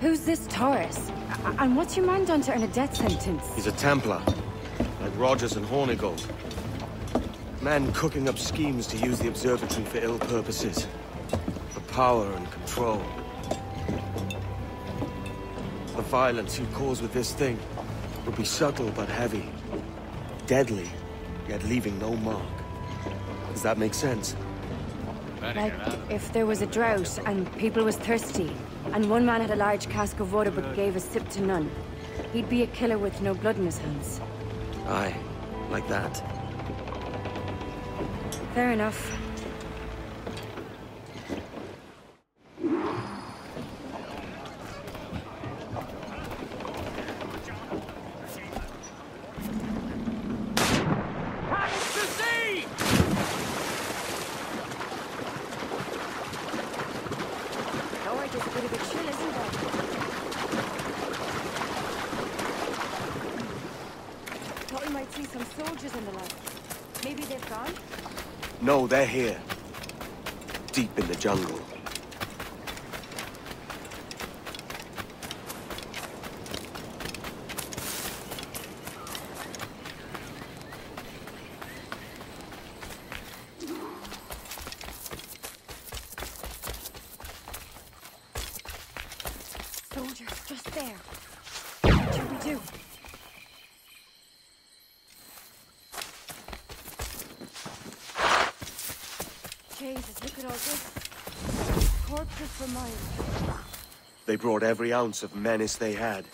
Who's this Taurus? And what's your man done to earn a death sentence? He's a Templar, like Rogers and Hornigold. Men cooking up schemes to use the observatory for ill purposes. For power and control. The violence you cause with this thing would be subtle but heavy. Deadly, yet leaving no mark. Does that make sense? Like, if there was a drought, and people was thirsty, and one man had a large cask of water but gave a sip to none, he'd be a killer with no blood in his hands. Aye, like that. Fair enough. No, they're here. Deep in the jungle. Soldiers, just there. What should we do? Jesus, look at all this. Corpses for miles. They brought every ounce of menace they had.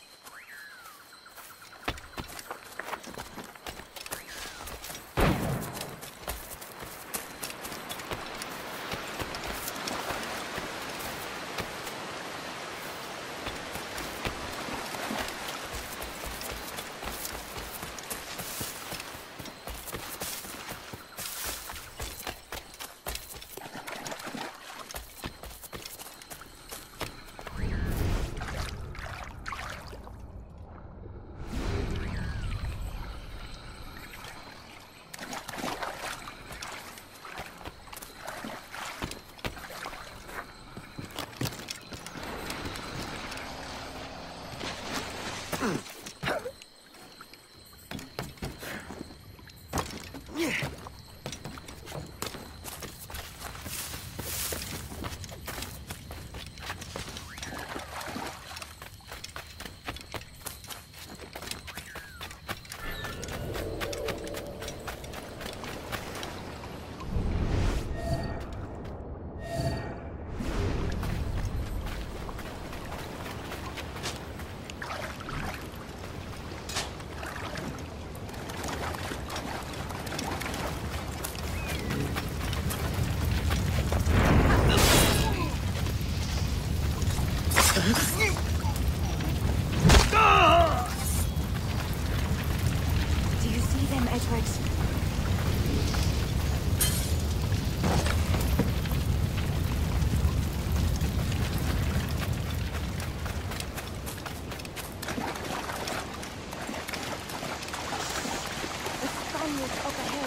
Do you see them, Edward? The Spaniards up ahead.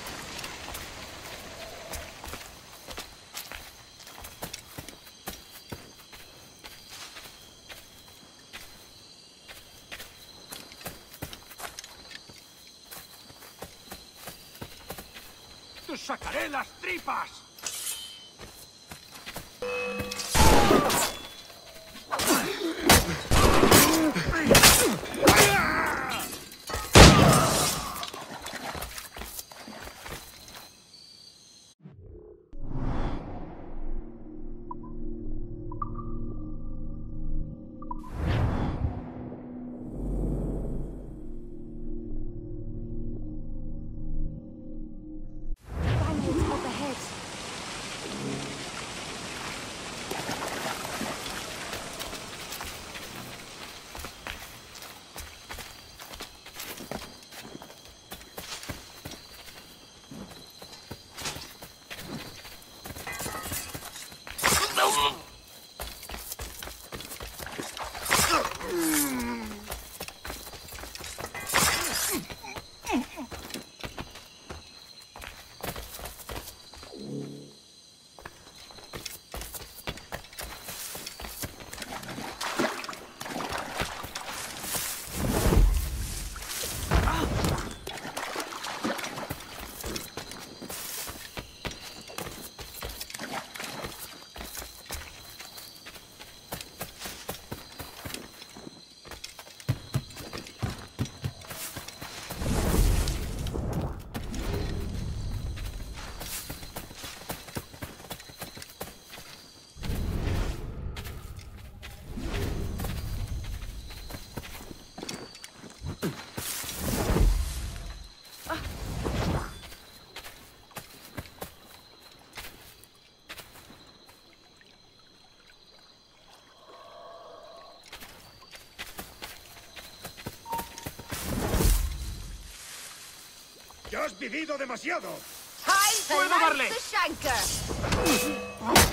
¡Te sacaré las tripas! Spaniards up ahead. vivido demasiado! Time to ¡Puedo darle! lance the shanker!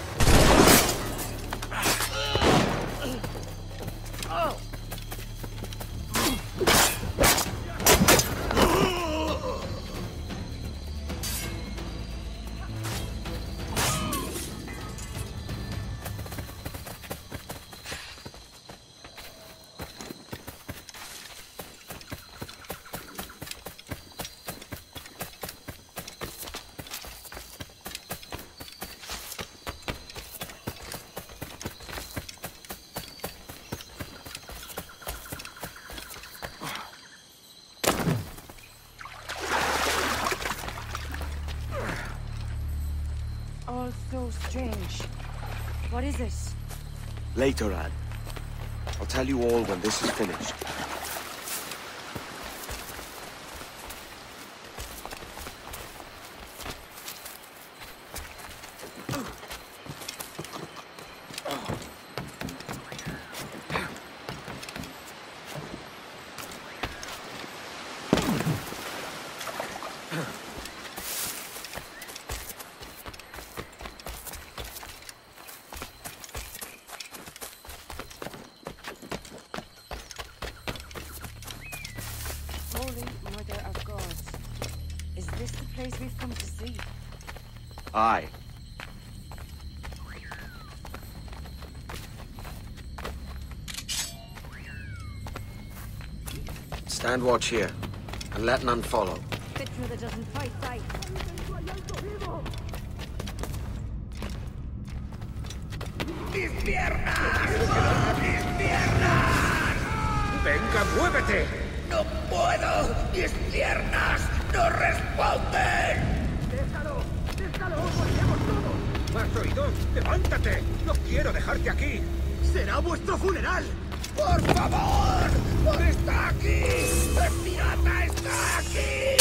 All so strange. What is it? Later, Anne. I'll tell you all when this is finished. Holy Mother of God. Is this the place we've come to see? Aye. Stand watch here, and let none follow. Fitna that doesn't fight, fight. ¡Mis piernas! ¡Mis piernas! ¡Venga, muévete! ¡No puedo! ¡Mis piernas no responden! ¡Déjalo! ¡Déjalo! ¡Vayamos todos! ¿Has oído? ¡Levántate! ¡No quiero dejarte aquí! ¡Será vuestro funeral! ¡Por favor! ¡Está aquí! ¡El pirata está aquí!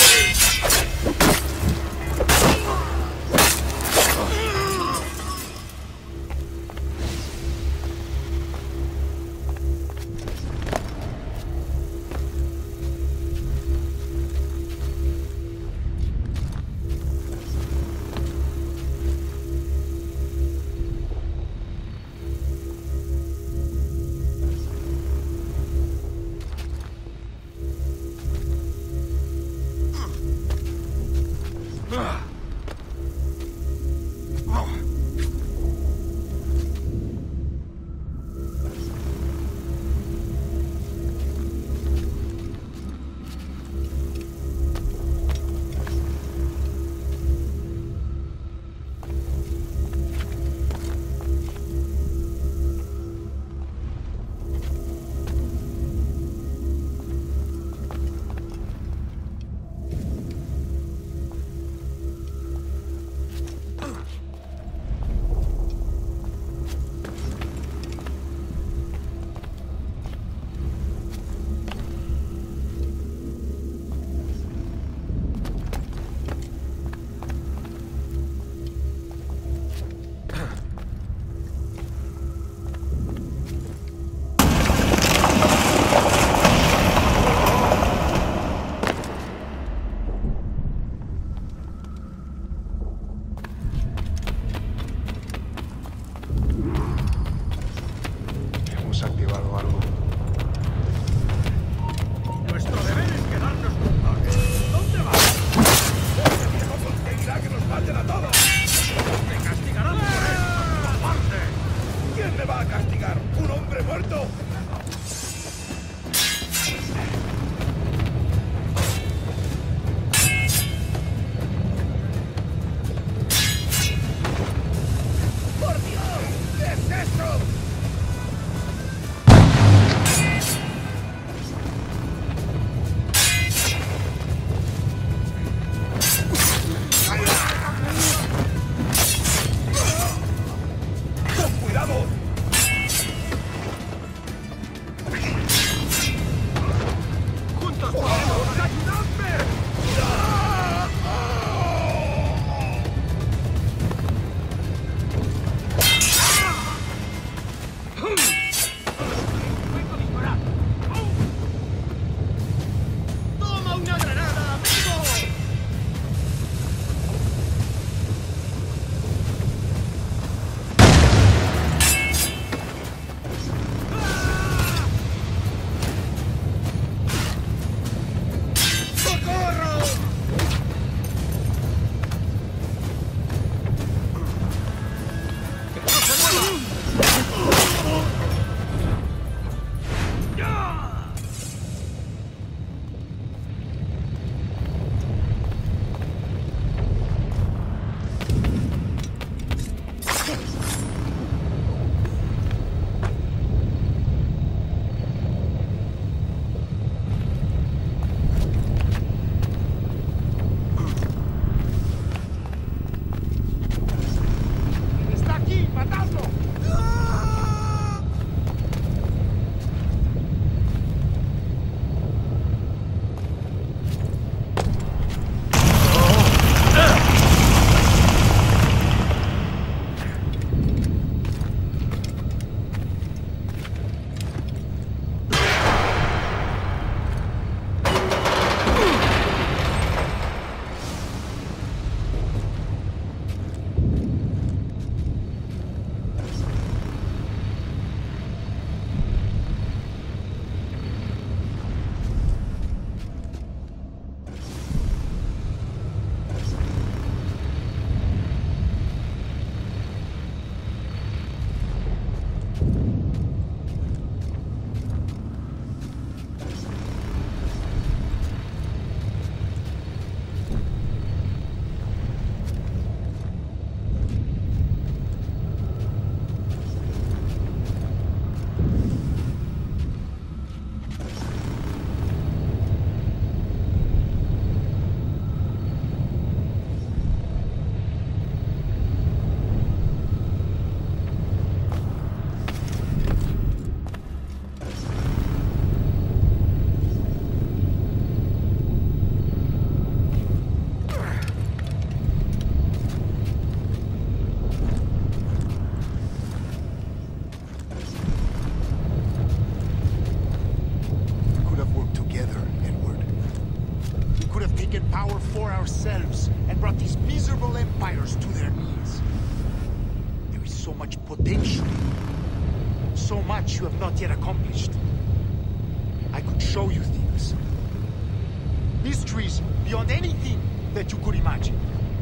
brought these miserable empires to their knees. There is so much potential. So much you have not yet accomplished. I could show you things. Mysteries beyond anything that you could imagine.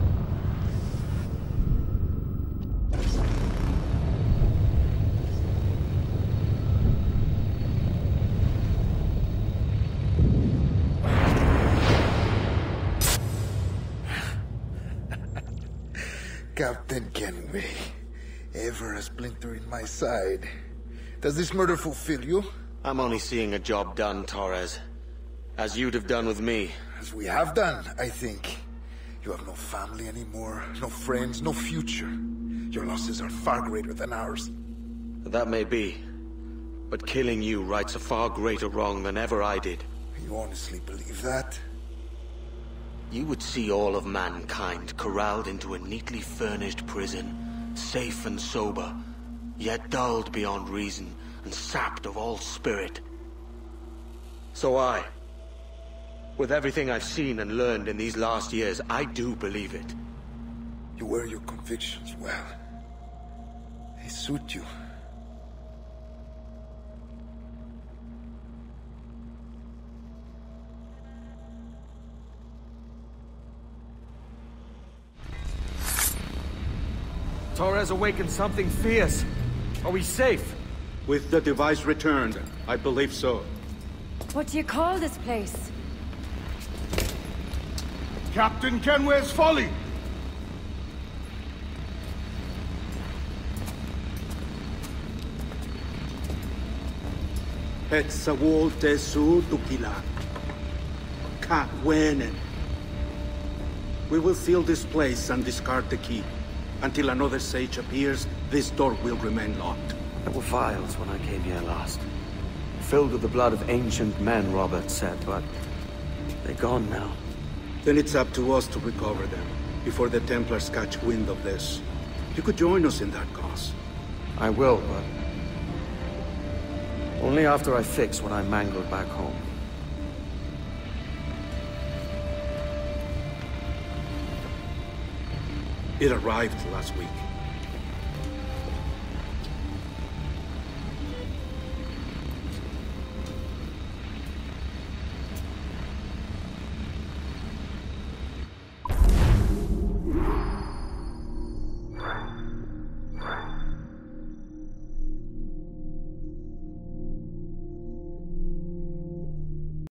Captain Kenway, ever a splinter in my side. Does this murder fulfill you? I'm only seeing a job done, Torres. As you'd have done with me. As we have done, I think. You have no family anymore, no friends, no future. Your losses are far greater than ours. That may be. But killing you rights a far greater wrong than ever I did. You honestly believe that? You would see all of mankind corralled into a neatly furnished prison, safe and sober, yet dulled beyond reason and sapped of all spirit. So with everything I've seen and learned in these last years, I do believe it. You wear your convictions well. They suit you. Torres awakened something fierce. Are we safe? With the device returned, I believe so. What do you call this place? Captain Kenway's Folly! Hetzawol Tesu Tukila. Ka Wenen. We will seal this place and discard the key. Until another sage appears, this door will remain locked. There were vials when I came here last. Filled with the blood of ancient men, Robert said, but they're gone now. Then it's up to us to recover them, before the Templars catch wind of this. You could join us in that cause. I will, but only after I fix what I mangled back home. It arrived last week.